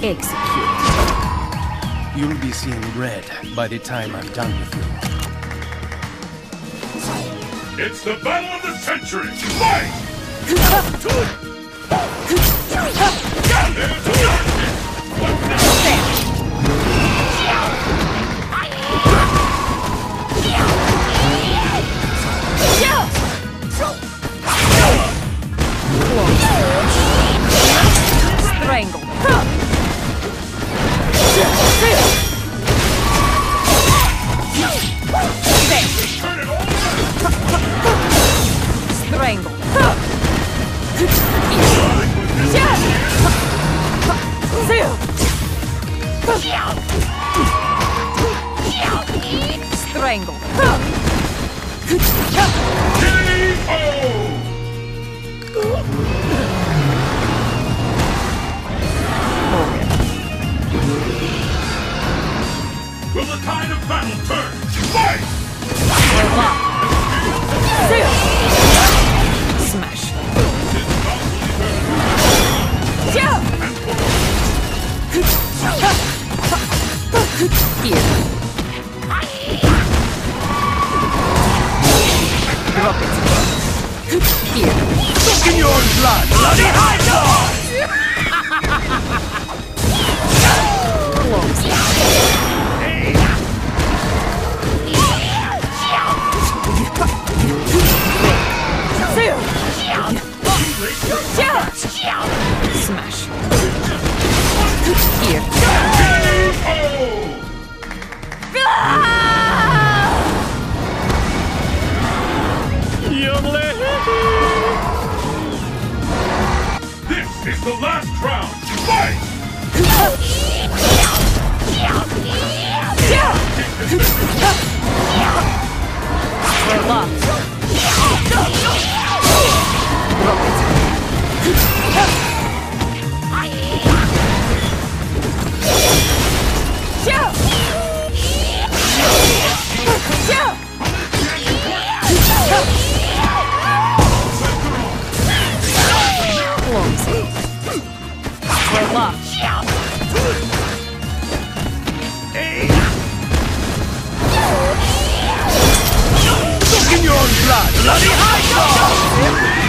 Execute. You'll be seeing red by the time I'm done with you. It's the battle of the century! Fight! Strangle. Strangle. Strangle. Will the tide of battle turn? Fight! Smash. Here. Drop it. Here. Look in your own blood! Bloody high dog! Close. Smash. Here. Young lady! This is the last round! Fight! We're locked. Drop it. Close. We're locked. Look in your own blood! Bloody high dog!